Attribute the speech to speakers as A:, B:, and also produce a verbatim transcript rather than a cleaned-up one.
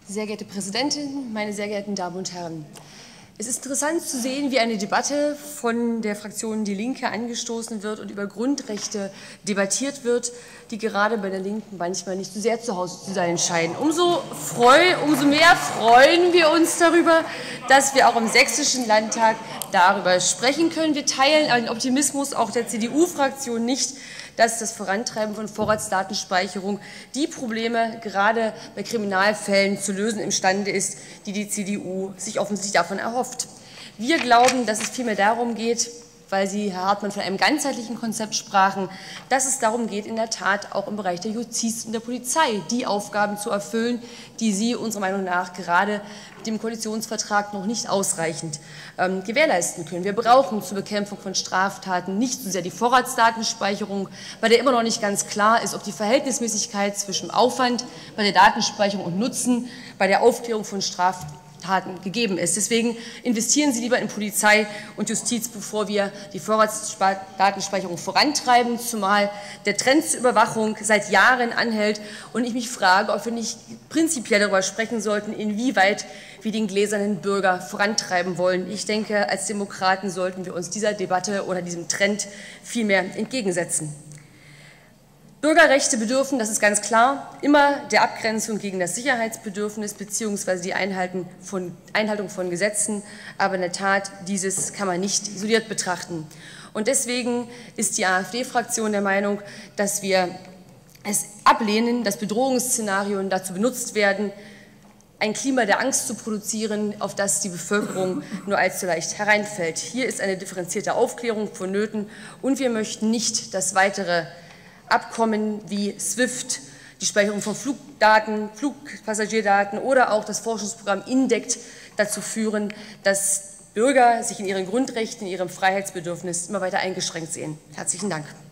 A: Sehr geehrte Präsidentin, meine sehr geehrten Damen und Herren! Es ist interessant zu sehen, wie eine Debatte von der Fraktion Die Linke angestoßen wird und über Grundrechte debattiert wird, die gerade bei der Linken manchmal nicht so sehr zu Hause zu sein scheinen. Umso, freu, umso mehr freuen wir uns darüber, dass wir auch im Sächsischen Landtag darüber sprechen können. Wir teilen den Optimismus auch der C D U-Fraktion nicht, dass das Vorantreiben von Vorratsdatenspeicherung die Probleme gerade bei Kriminalfällen zu lösen imstande ist, die die C D U sich offensichtlich davon erhofft. Wir glauben, dass es vielmehr darum geht, weil Sie, Herr Hartmann, von einem ganzheitlichen Konzept sprachen, dass es darum geht, in der Tat auch im Bereich der Justiz und der Polizei die Aufgaben zu erfüllen, die Sie unserer Meinung nach gerade mit dem Koalitionsvertrag noch nicht ausreichend ähm, gewährleisten können. Wir brauchen zur Bekämpfung von Straftaten nicht so sehr die Vorratsdatenspeicherung, bei der immer noch nicht ganz klar ist, ob die Verhältnismäßigkeit zwischen Aufwand bei der Datenspeicherung und Nutzen bei der Aufklärung von Straftaten gegeben ist. Deswegen investieren Sie lieber in Polizei und Justiz, bevor wir die Vorratsdatenspeicherung vorantreiben, zumal der Trend zur Überwachung seit Jahren anhält und ich mich frage, ob wir nicht prinzipiell darüber sprechen sollten, inwieweit wir den gläsernen Bürger vorantreiben wollen. Ich denke, als Demokraten sollten wir uns dieser Debatte oder diesem Trend vielmehr entgegensetzen. Bürgerrechte bedürfen, das ist ganz klar, immer der Abgrenzung gegen das Sicherheitsbedürfnis bzw. die Einhaltung von, Einhaltung von Gesetzen. Aber in der Tat, dieses kann man nicht isoliert betrachten. Und deswegen ist die AfD-Fraktion der Meinung, dass wir es ablehnen, dass Bedrohungsszenarien dazu benutzt werden, ein Klima der Angst zu produzieren, auf das die Bevölkerung nur allzu leicht hereinfällt. Hier ist eine differenzierte Aufklärung vonnöten und wir möchten nicht, dass weitere Abkommen wie SWIFT, die Speicherung von Flugdaten, Flugpassagierdaten oder auch das Forschungsprogramm INDECT dazu führen, dass Bürger sich in ihren Grundrechten, in ihrem Freiheitsbedürfnis immer weiter eingeschränkt sehen. Herzlichen Dank.